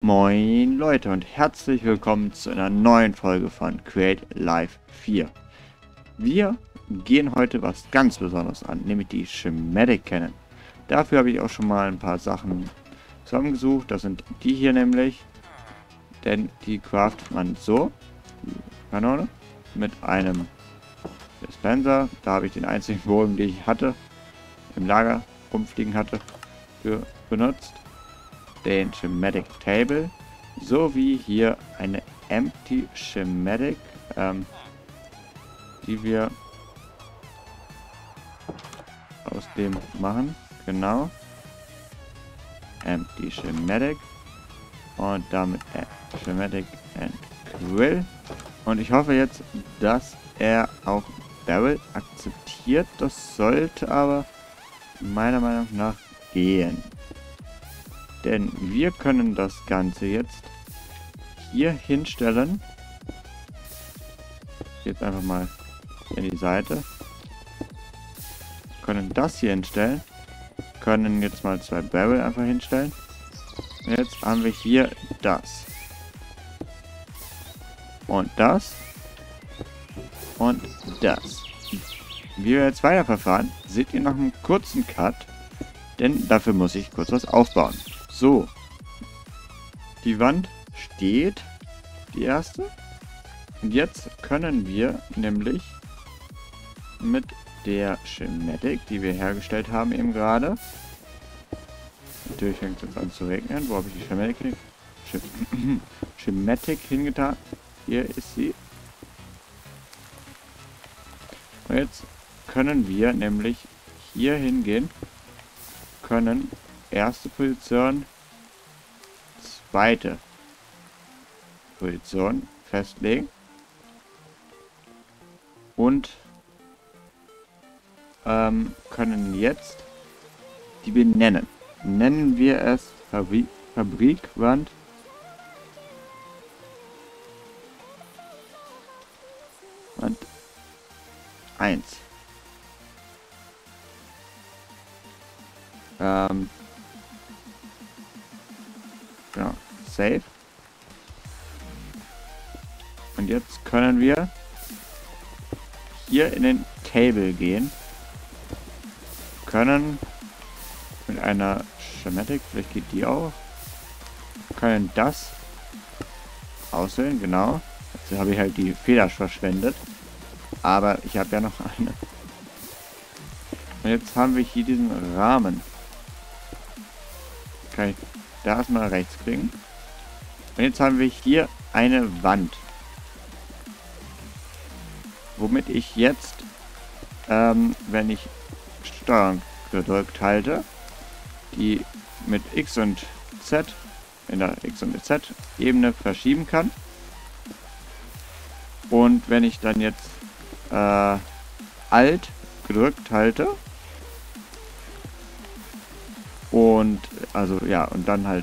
Moin Leute und herzlich willkommen zu einer neuen Folge von Create Life 4. Wir gehen heute was ganz Besonderes an, nämlich die Schematic Cannon. Dafür habe ich auch schon mal ein paar Sachen zusammengesucht. Das sind die hier nämlich, denn die craftet man so, Kanone, mit einem Dispenser. Da habe ich den einzigen Bogen, den ich hatte, im Lager rumfliegen hatte, für benutzt. Den Schematic Table, sowie hier eine Empty Schematic, die wir aus dem machen, genau, Empty Schematic und damit Schematic and Quill. Und ich hoffe jetzt, dass er auch Barrel akzeptiert. Das sollte aber meiner Meinung nach gehen. Denn wir können das Ganze jetzt hier hinstellen. Jetzt einfach mal in die Seite. Können das hier hinstellen. Können jetzt mal 2 Barrel einfach hinstellen. Und jetzt haben wir hier das. Und das. Und das. Wie wir jetzt weiterverfahren, seht ihr nach einem kurzen Cut. Denn dafür muss ich kurz was aufbauen. So, die Wand steht, die erste. Und jetzt können wir nämlich mit der Schematic, die wir hergestellt haben eben gerade. Natürlich fängt es jetzt an zu regnen. Wo habe ich die Schematic hingetan? Hier ist sie. Und jetzt können wir nämlich hier hingehen, können erste Position, zweite Position festlegen und können jetzt die benennen. Nennen wir es Fabrikwand und 1. Genau, Save. Und jetzt können wir hier in den Table gehen. Können mit einer Schematic, vielleicht geht die auch, können das auswählen, genau. Jetzt habe ich halt die Feder verschwendet. Aber ich habe ja noch eine. Und jetzt haben wir hier diesen Rahmen. Kann ich da erstmal rechts klicken. Und jetzt haben wir hier eine Wand. Womit ich jetzt, wenn ich Steuerung gedrückt halte, die mit X und Z, in der X und Z Ebene verschieben kann. Und wenn ich dann jetzt Alt gedrückt halte, und also ja, und dann halt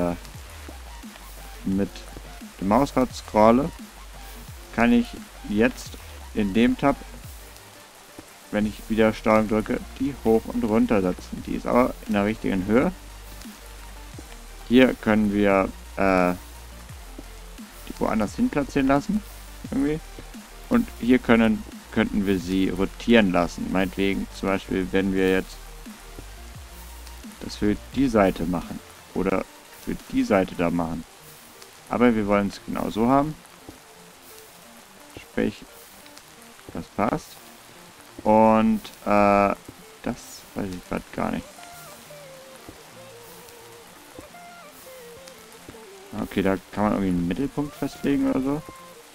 mit dem Mausrad scrolle, kann ich jetzt in dem Tab, wenn ich wieder Steuerung drücke, die hoch und runter setzen. Die ist aber in der richtigen Höhe. Hier können wir die woanders hin platzieren lassen, irgendwie. Und hier könnten wir sie rotieren lassen. Meinetwegen zum Beispiel, wenn wir jetzt das für die Seite machen oder für die Seite da machen. Aber wir wollen es genau so haben. Sprich, das passt. Und das weiß ich gerade gar nicht. Okay, da kann man irgendwie einen Mittelpunkt festlegen oder so.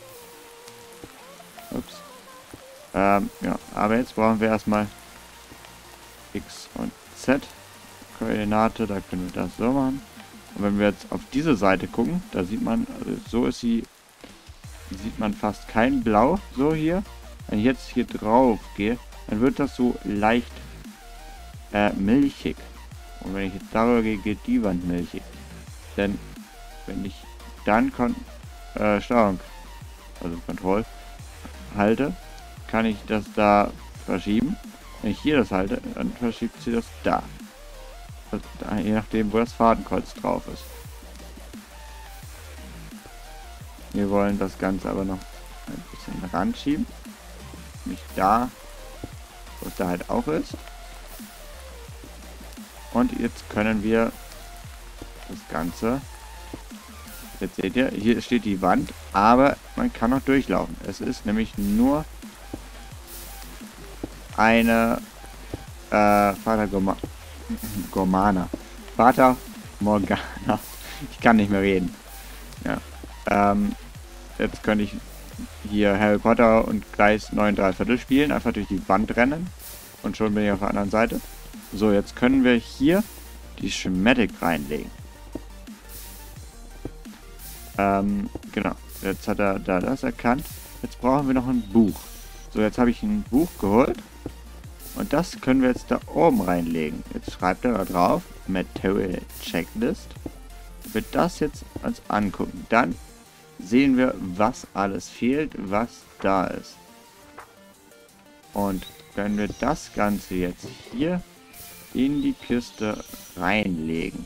Ups. Ja, aber jetzt brauchen wir erstmal X und Z Koordinate, da können wir das so machen. Und wenn wir jetzt auf diese Seite gucken, da sieht man, also so ist sie, sieht man fast kein Blau, so hier. Wenn ich jetzt hier drauf gehe, dann wird das so leicht milchig. Und wenn ich jetzt darüber gehe, geht die Wand milchig. Denn wenn ich dann Steuerung, also Control, halte, kann ich das da verschieben. Wenn ich hier das halte, dann verschiebt sie das da. Je nachdem, wo das Fadenkreuz drauf ist. Wir wollen das Ganze aber noch ein bisschen ranschieben. Nicht da, wo es da halt auch ist. Und jetzt können wir das Ganze... Jetzt seht ihr, hier steht die Wand, aber man kann noch durchlaufen. Es ist nämlich nur eine Fata Morgana. Ich kann nicht mehr reden. Ja. Jetzt könnte ich hier Harry Potter und Gleis 9 3/4 spielen. Einfach durch die Wand rennen. Und schon bin ich auf der anderen Seite. So, jetzt können wir hier die Schematik reinlegen. Genau. Jetzt hat er da das erkannt. Jetzt brauchen wir noch ein Buch. So, jetzt habe ich ein Buch geholt. Und das können wir jetzt da oben reinlegen. Jetzt schreibt er da drauf, Material Checklist. Wenn wir das jetzt uns angucken, dann sehen wir, was alles fehlt, was da ist. Und wenn wir das Ganze jetzt hier in die Kiste reinlegen,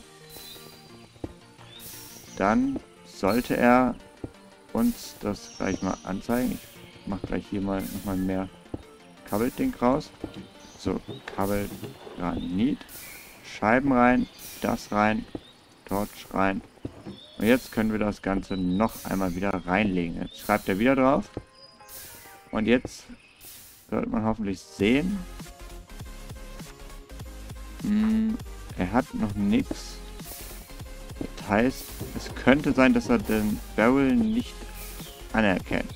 dann sollte er uns das gleich mal anzeigen. Ich mache gleich hier mal nochmal mehr Kabel-Ding raus. So, Kabel, Granit, Scheiben rein, das rein, Torch rein. Und jetzt können wir das Ganze noch einmal wieder reinlegen. Jetzt schreibt er wieder drauf. Und jetzt sollte man hoffentlich sehen. Er hat noch nichts. Das heißt, es könnte sein, dass er den Barrel nicht anerkennt.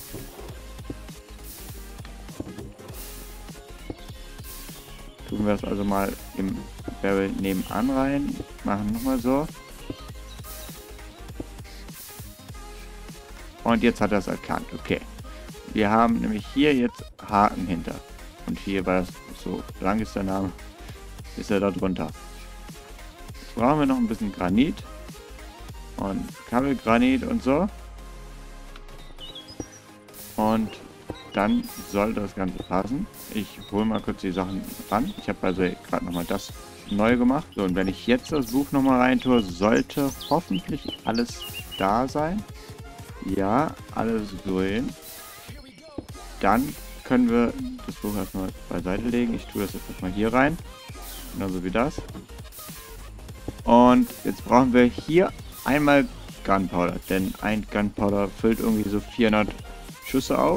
Tun wir es also mal im Barrel nebenan rein. Machen nochmal so. Und jetzt hat er es erkannt. Okay. Wir haben nämlich hier jetzt Haken hinter. Und hier, weil das so lang ist der Name, ist er da drunter. Jetzt brauchen wir noch ein bisschen Granit. Und Kabelgranit und so. Und dann soll das Ganze passen. Ich hole mal kurz die Sachen ran. Ich habe also gerade nochmal das neu gemacht. So, und wenn ich jetzt das Buch nochmal rein tue, sollte hoffentlich alles da sein. Ja, alles grün. Dann können wir das Buch erstmal beiseite legen. Ich tue das jetzt erstmal hier rein. Genauso wie das. Und jetzt brauchen wir hier einmal Gunpowder. Denn ein Gunpowder füllt irgendwie so 400 Schüsse auf.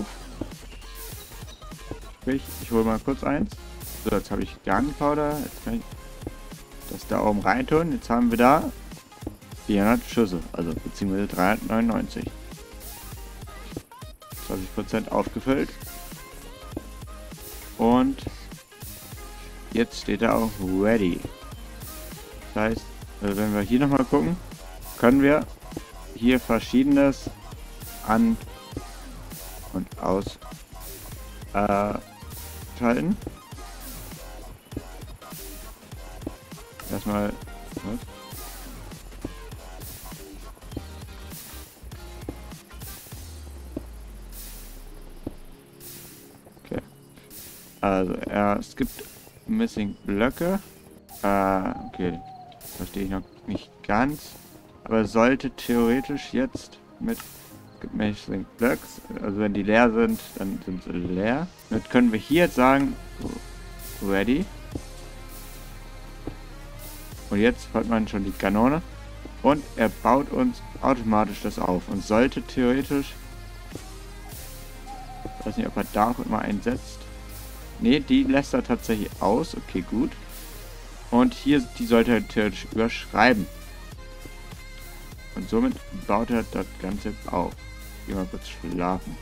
Ich hole mal kurz eins. So, jetzt habe ich Gunpowder. Jetzt kann ich das da oben rein tun. Jetzt haben wir da 400 Schüsse. Also beziehungsweise 399. 20% aufgefüllt. Und jetzt steht da auch ready. Das heißt, also wenn wir hier nochmal gucken, können wir hier Verschiedenes an- und ausschalten. Erstmal. Was? Okay. Also es gibt Missing Blöcke. Okay. Verstehe ich noch nicht ganz. Aber sollte theoretisch jetzt mit Missing Blocks, also wenn die leer sind, dann sind sie leer. Damit können wir hier jetzt sagen, ready. Und jetzt hört man schon die Kanone. Und er baut uns automatisch das auf. Und sollte theoretisch, ich weiß nicht, ob er da auch immer einsetzt. Ne, die lässt er tatsächlich aus. Okay, gut. Und hier, die sollte er theoretisch überschreiben. Und somit baut er das Ganze jetzt auf. Geh mal kurz schlafen.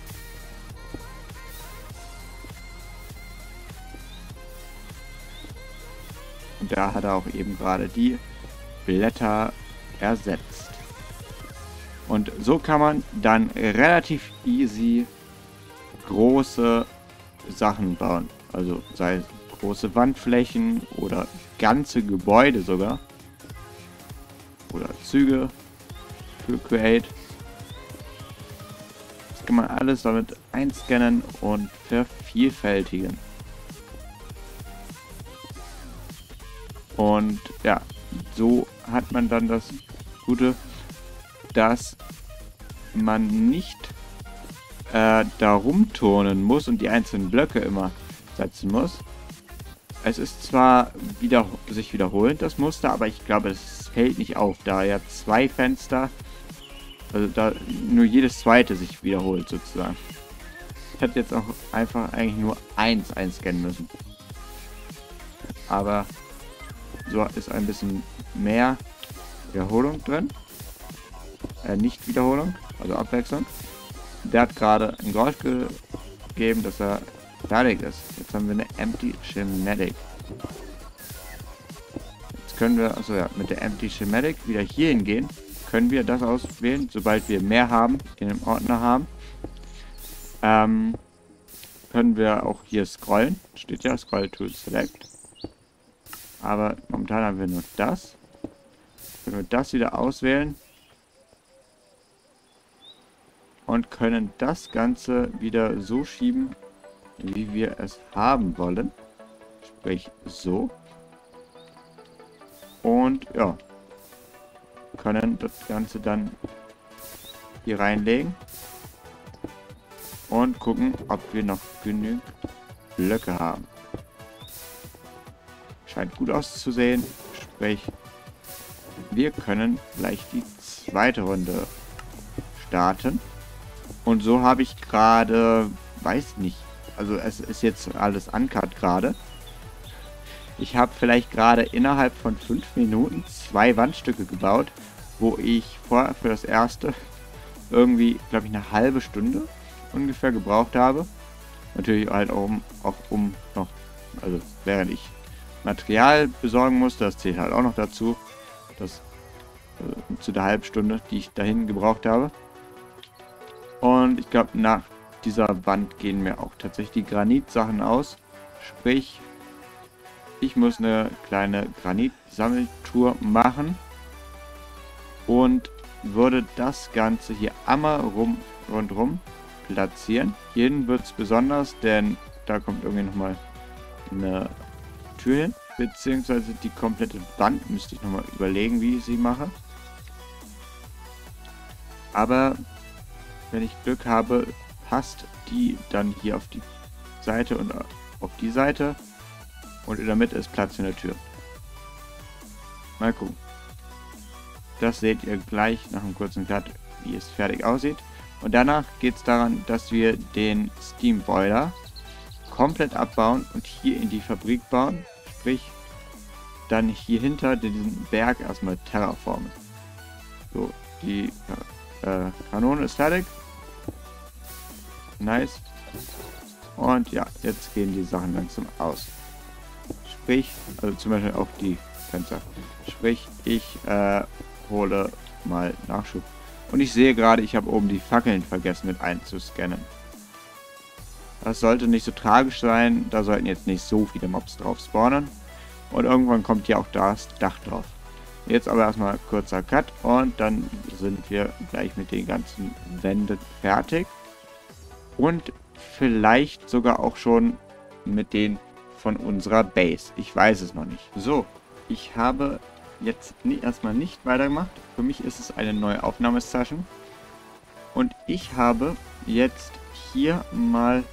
Und da hat er auch eben gerade die Blätter ersetzt. Und so kann man dann relativ easy große Sachen bauen. Also sei es große Wandflächen oder ganze Gebäude sogar. Oder Züge für Create. Das kann man alles damit einscannen und vervielfältigen. Und ja, so hat man dann das Gute, dass man nicht da rumturnen muss und die einzelnen Blöcke immer setzen muss. Es ist zwar sich wiederholend, das Muster, aber ich glaube, es fällt nicht auf, da ja 2 Fenster, also da nur jedes zweite sich wiederholt sozusagen. Ich hätte jetzt auch einfach eigentlich nur eins einscannen müssen. Aber so ist ein bisschen mehr Wiederholung drin. Nicht Wiederholung, also Abwechslung. Der hat gerade ein Geräusch gegeben, dass er fertig ist. Jetzt haben wir eine Empty Schematic. Jetzt können wir, also ja, mit der Empty Schematic wieder hier hingehen. Können wir das auswählen, sobald wir mehr haben, in dem Ordner haben. Können wir auch hier scrollen. Steht ja, Scroll to Select. Aber momentan haben wir nur das. Können wir das wieder auswählen. Und können das Ganze wieder so schieben, wie wir es haben wollen. Sprich so. Und ja, können das Ganze dann hier reinlegen. Und gucken, ob wir noch genügend Blöcke haben. Scheint gut auszusehen. Sprich, wir können gleich die zweite Runde starten. Und so habe ich gerade, weiß nicht, also es ist jetzt alles uncut gerade. Ich habe vielleicht gerade innerhalb von 5 Minuten 2 Wandstücke gebaut, wo ich vorher für das erste irgendwie, glaube ich, eine halbe Stunde ungefähr gebraucht habe. Natürlich halt auch um noch, also während ich Material besorgen musste, das zählt halt auch noch dazu, das zu der halben Stunde, die ich dahin gebraucht habe. Und ich glaube, nach dieser Wand gehen mir auch tatsächlich die Granitsachen aus. Sprich, ich muss eine kleine Granitsammeltour machen und würde das Ganze hier einmal rundherum platzieren. Hierhin wird es besonders, denn da kommt irgendwie nochmal eine Tür hin, beziehungsweise die komplette Wand müsste ich nochmal überlegen, wie ich sie mache. Aber wenn ich Glück habe, passt die dann hier auf die Seite und auf die Seite und in der Mitte ist Platz für eine Tür. Mal gucken. Das seht ihr gleich nach einem kurzen Cut, wie es fertig aussieht. Und danach geht es daran, dass wir den Steam Boiler komplett abbauen und hier in die Fabrik bauen. Sprich, dann hier hinter diesen Berg erstmal terraformen. So, die Kanone ist fertig. Nice. Und ja, jetzt gehen die Sachen langsam aus. Sprich, also zum Beispiel auch die Fenster. Sprich, ich hole mal Nachschub. Und ich sehe gerade, ich habe oben die Fackeln vergessen mit einzuscannen. Das sollte nicht so tragisch sein. Da sollten jetzt nicht so viele Mobs drauf spawnen. Und irgendwann kommt ja auch das Dach drauf. Jetzt aber erstmal kurzer Cut und dann sind wir gleich mit den ganzen Wänden fertig. Und vielleicht sogar auch schon mit denen von unserer Base. Ich weiß es noch nicht. So, ich habe jetzt erstmal nicht weitergemacht. Für mich ist es eine neue Aufnahmesession. Und ich habe jetzt hier mal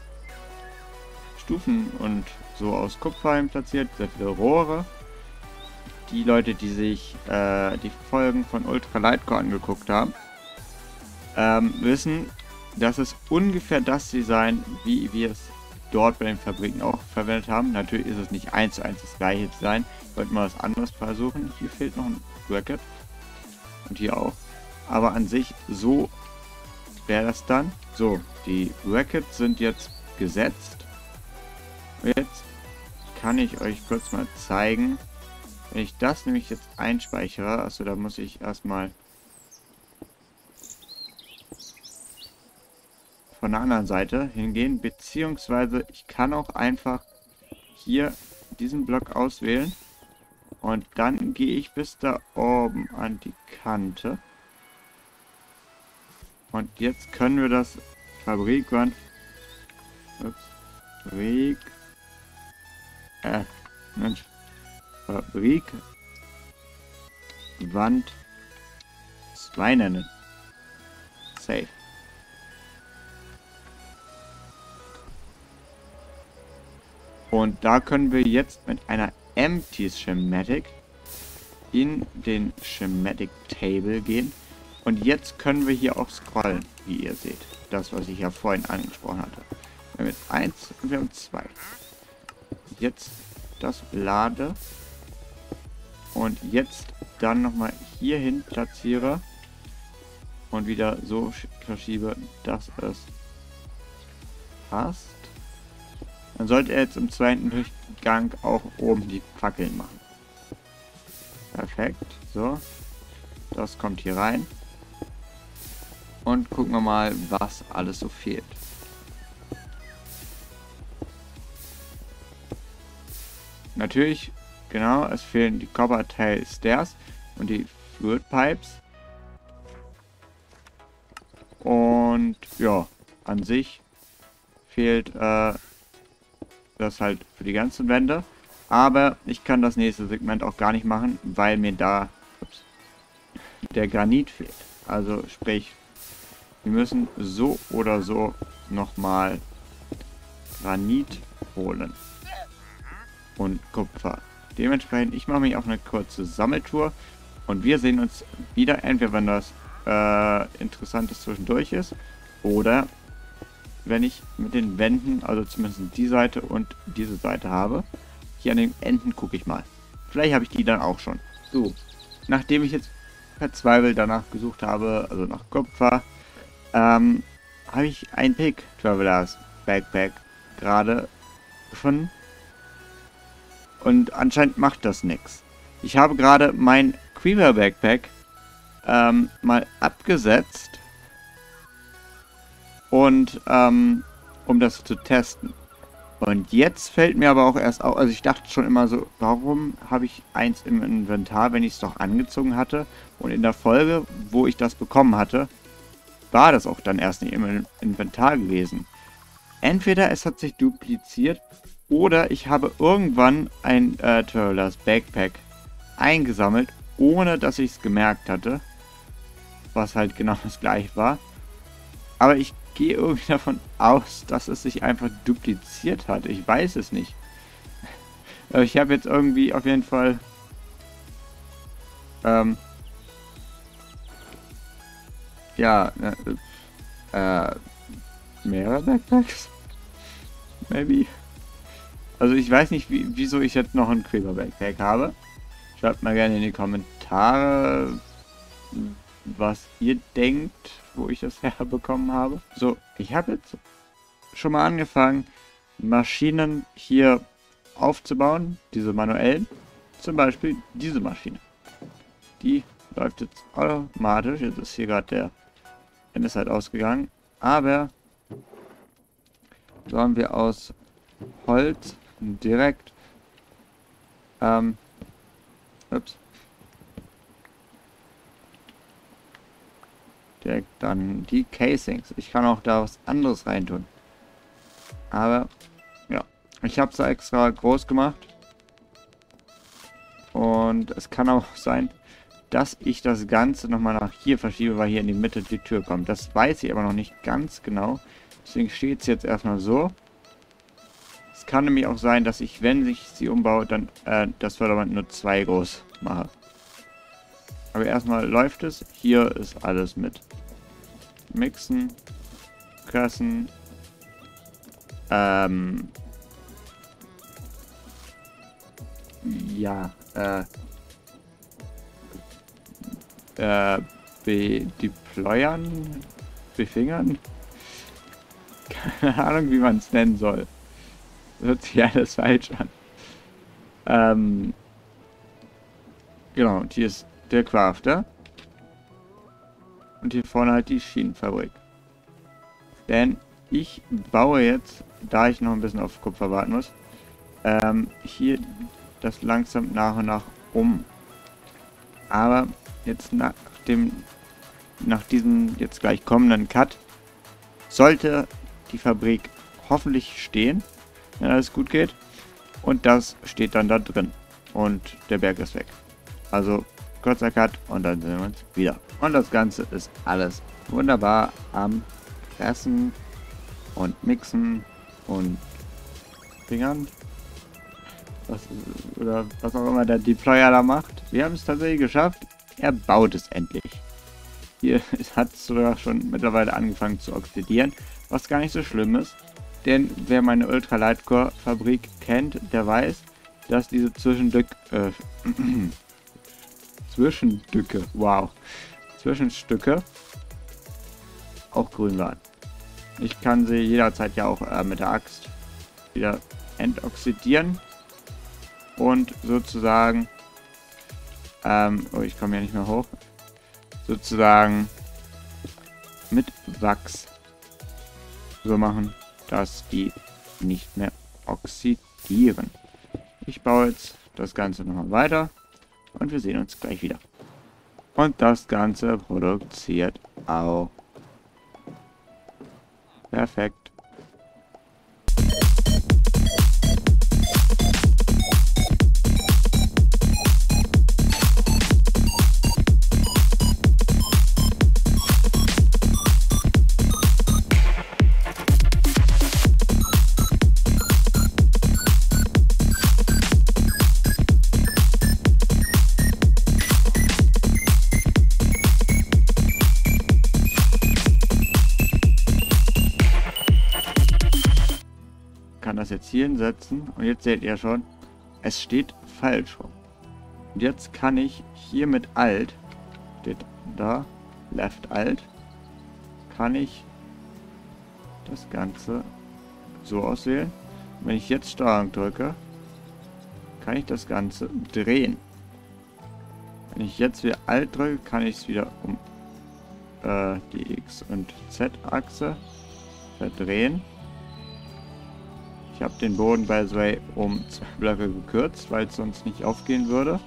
Stufen und so aus Kupfer platziert, sehr viele Rohre. Die Leute, die sich die Folgen von Ultra Lightcore angeguckt haben, wissen, das ist ungefähr das Design, wie wir es dort bei den Fabriken auch verwendet haben. Natürlich ist es nicht 1:1 das gleiche Design. Ich wollte mal was anderes versuchen. Hier fehlt noch ein Bracket. Und hier auch. Aber an sich, so wäre das dann. So, die Brackets sind jetzt gesetzt. Und jetzt kann ich euch kurz mal zeigen. Wenn ich das nämlich jetzt einspeichere, also da muss ich erstmal von der anderen Seite hingehen, beziehungsweise ich kann auch einfach hier diesen Block auswählen und dann gehe ich bis da oben an die Kante und jetzt können wir das Fabrikwand Fabrikwand 2 nennen. safe. Und da können wir jetzt mit einer Empty Schematic in den Schematic Table gehen. Und jetzt können wir hier auch scrollen, wie ihr seht. Das, was ich ja vorhin angesprochen hatte. Wir haben jetzt 1 und wir haben 2. Jetzt das lade. Und jetzt dann nochmal hierhin platziere. Und wieder so verschiebe, dass es passt. Dann sollte er jetzt im zweiten Durchgang auch oben die Fackeln machen. Perfekt. So. Das kommt hier rein. Und gucken wir mal, was alles so fehlt. Natürlich, genau, es fehlen die Coppertail Stairs und die Fluid Pipes. Und ja, an sich fehlt das halt für die ganzen Wände. Aber ich kann das nächste Segment auch gar nicht machen, weil mir da der Granit fehlt. Also sprich, wir müssen so oder so nochmal Granit holen. Und Kupfer. Dementsprechend, ich mache mich auf eine kurze Sammeltour. Und wir sehen uns wieder, entweder wenn das Interessantes zwischendurch ist. Oder wenn ich mit den Wänden, also zumindest die Seite und diese Seite habe. Hier an den Enden gucke ich mal. Vielleicht habe ich die dann auch schon. So, nachdem ich jetzt verzweifelt danach gesucht habe, also nach Kupfer, habe ich ein Pick Travelers Backpack gerade gefunden. Und anscheinend macht das nichts. Ich habe gerade mein Creeper Backpack mal abgesetzt. Und um das zu testen. Und jetzt fällt mir aber auch erst auf, also ich dachte schon immer so, warum habe ich eins im Inventar, wenn ich es doch angezogen hatte? Und in der Folge, wo ich das bekommen hatte, war das auch dann erst nicht im Inventar gewesen. Entweder es hat sich dupliziert oder ich habe irgendwann ein Travelers Backpack eingesammelt, ohne dass ich es gemerkt hatte. Was halt genau das gleiche war. Aber ich gehe irgendwie davon aus, dass es sich einfach dupliziert hat. Ich weiß es nicht. Aber ich habe jetzt irgendwie auf jeden Fall ja, mehrere Backpacks? Maybe. Also ich weiß nicht, wieso ich jetzt noch ein Creeper Backpack habe. Schreibt mal gerne in die Kommentare, was ihr denkt, wo ich das herbekommen habe. So, ich habe jetzt schon mal angefangen, Maschinen hier aufzubauen, diese manuellen. Zum Beispiel diese Maschine. Die läuft jetzt automatisch. Jetzt ist hier gerade der Ende halt ausgegangen. Aber so haben wir aus Holz direkt direkt dann die Casings. Ich kann auch da was anderes reintun. Aber ja, ich habe es extra groß gemacht. Und es kann auch sein, dass ich das Ganze nochmal nach hier verschiebe, weil hier in die Mitte die Tür kommt. Das weiß ich aber noch nicht ganz genau. Deswegen steht es jetzt erstmal so. Es kann nämlich auch sein, dass ich, wenn ich sie umbaue, dann das Förderband nur 2 groß mache. Aber erstmal läuft es. Hier ist alles mit Mixen, Pressen, ja, deployern, befingern. Keine Ahnung, wie man es nennen soll. Das hört sich alles falsch an. Genau, und hier ist der Crafter. Und hier vorne halt die Schienenfabrik. Denn ich baue jetzt, da ich noch ein bisschen auf Kupfer warten muss, hier das langsam nach und nach um. Aber jetzt nach diesem jetzt gleich kommenden Cut sollte die Fabrik hoffentlich stehen, wenn alles gut geht. Und das steht dann da drin. Und der Berg ist weg. Also kurzer Cut und dann sehen wir uns wieder. Und das Ganze ist alles wunderbar am Pressen und Mixen und Fingern. Oder was auch immer der Deployer da macht. Wir haben es tatsächlich geschafft. Er baut es endlich. Hier hat es sogar schon mittlerweile angefangen zu oxidieren, was gar nicht so schlimm ist. Denn wer meine Ultralight-Core-Fabrik kennt, der weiß, dass diese Zwischenstücke, auch grün waren. Ich kann sie jederzeit ja auch mit der Axt wieder entoxidieren und sozusagen, oh, ich komme ja nicht mehr hoch, sozusagen mit Wachs so machen, dass die nicht mehr oxidieren. Ich baue jetzt das Ganze nochmal weiter und wir sehen uns gleich wieder. Und das Ganze produziert auch. Perfekt. Kann das jetzt hier hinsetzen und jetzt seht ihr schon, es steht falsch rum. Und jetzt kann ich hier mit Alt, steht da, Left Alt, kann ich das Ganze so auswählen. Wenn ich jetzt Steuerung drücke, kann ich das Ganze drehen. Wenn ich jetzt wieder Alt drücke, kann ich es wieder um die X- und Z-Achse verdrehen. Ich habe den Boden by the way um 2 Blöcke gekürzt, weil es sonst nicht aufgehen würde.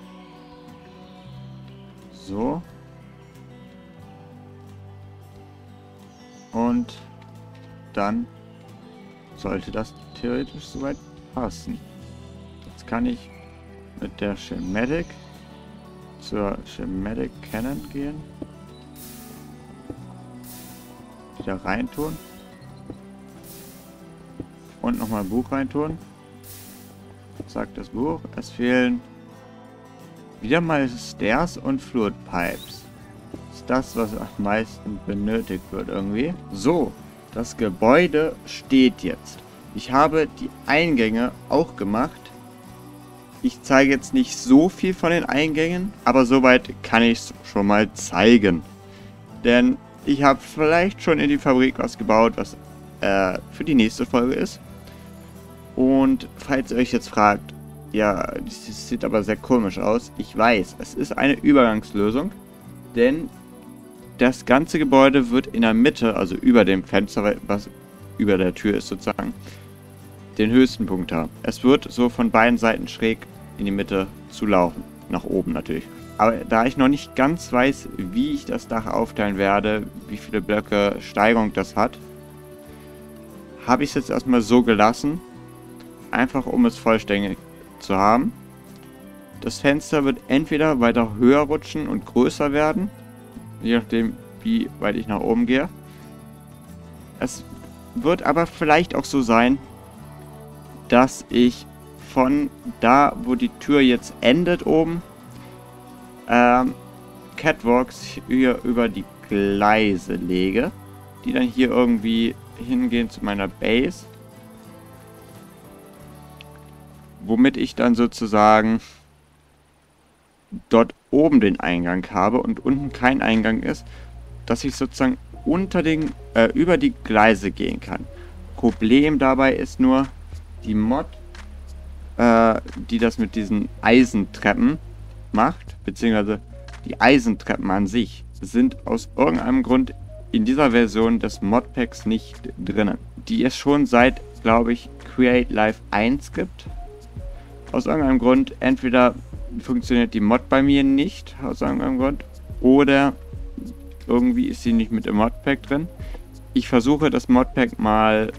So. Und dann sollte das theoretisch soweit passen. Jetzt kann ich mit der Schematic zur Schematic Cannon gehen. Wieder reintun. Und nochmal ein Buch reintun. Sagt das Buch. Es fehlen wieder mal Stairs und Fluid Pipes. Das ist das, was am meisten benötigt wird irgendwie. So, das Gebäude steht jetzt. Ich habe die Eingänge auch gemacht. Ich zeige jetzt nicht so viel von den Eingängen, aber soweit kann ich es schon mal zeigen. Denn ich habe vielleicht schon in die Fabrik was gebaut, was für die nächste Folge ist. Und falls ihr euch jetzt fragt, ja, das sieht aber sehr komisch aus. Ich weiß, es ist eine Übergangslösung, denn das ganze Gebäude wird in der Mitte, also über dem Fenster, was über der Tür ist sozusagen, den höchsten Punkt haben. Es wird so von beiden Seiten schräg in die Mitte zulaufen, nach oben natürlich. Aber da ich noch nicht ganz weiß, wie ich das Dach aufteilen werde, wie viele Blöcke Steigerung das hat, habe ich es jetzt erstmal so gelassen. Einfach um es vollständig zu haben. Das Fenster wird entweder weiter höher rutschen und größer werden, je nachdem wie weit ich nach oben gehe. Es wird aber vielleicht auch so sein, dass ich von da, wo die Tür jetzt endet oben, Catwalks hier über die Gleise lege, die dann hier irgendwie hingehen zu meiner Base. Womit ich dann sozusagen dort oben den Eingang habe und unten kein Eingang ist, dass ich sozusagen unter den, über die Gleise gehen kann. Problem dabei ist nur, die Mod, die das mit diesen Eisentreppen macht, beziehungsweise die Eisentreppen an sich, sind aus irgendeinem Grund in dieser Version des Modpacks nicht drinnen. Die es schon seit, glaube ich, Create Live 1 gibt. Aus irgendeinem Grund, entweder funktioniert die Mod bei mir nicht, aus irgendeinem Grund, oder irgendwie ist sie nicht mit im Modpack drin. Ich versuche das Modpack mal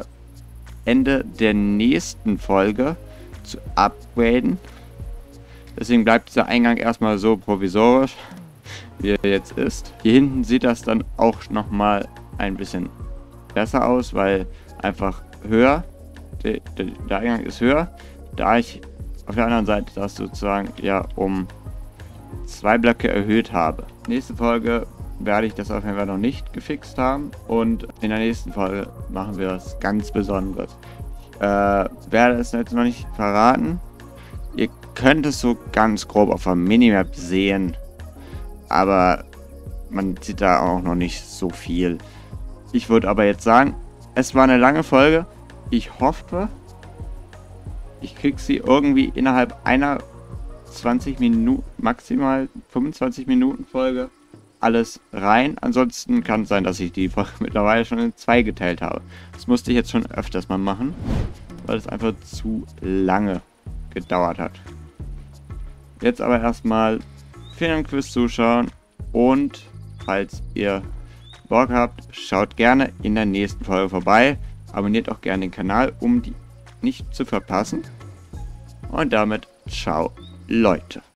Ende der nächsten Folge zu upgraden, Deswegen bleibt dieser Eingang erstmal so provisorisch, wie er jetzt ist. Hier hinten sieht das dann auch nochmal ein bisschen besser aus, weil einfach höher, der Eingang ist höher, da ich auf der anderen Seite das sozusagen ja um 2 Blöcke erhöht habe. Nächste Folge werde ich das auf jeden Fall noch nicht gefixt haben und in der nächsten Folge machen wir was ganz Besonderes. Werde es jetzt noch nicht verraten. Ihr könnt es so ganz grob auf der Minimap sehen, aber man sieht da auch noch nicht so viel. Ich würde aber jetzt sagen, es war eine lange Folge. Ich hoffe, ich kriege sie irgendwie innerhalb einer 20 Minuten, maximal 25 Minuten Folge alles rein. Ansonsten kann es sein, dass ich die Folge mittlerweile schon in 2 geteilt habe. Das musste ich jetzt schon öfters mal machen, weil es einfach zu lange gedauert hat. Jetzt aber erstmal vielen Dank fürs Zuschauen und falls ihr Bock habt, schaut gerne in der nächsten Folge vorbei. Abonniert auch gerne den Kanal, um die nicht zu verpassen. Und damit ciao, Leute.